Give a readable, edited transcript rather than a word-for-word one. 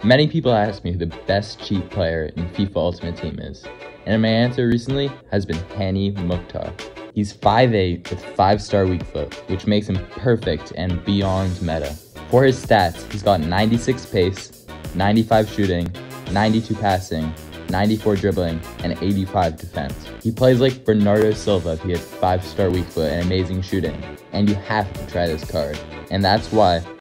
Many people ask me who the best cheat player in FIFA Ultimate Team is, and my answer recently has been Hany Mukhtar. He's 5'8" with 5-star weak foot, which makes him perfect and beyond meta. For his stats, he's got 96 pace, 95 shooting, 92 passing, 94 dribbling, and 85 defense. He plays like Bernardo Silva if he had 5-star weak foot and amazing shooting, and you have to try this card. And that's why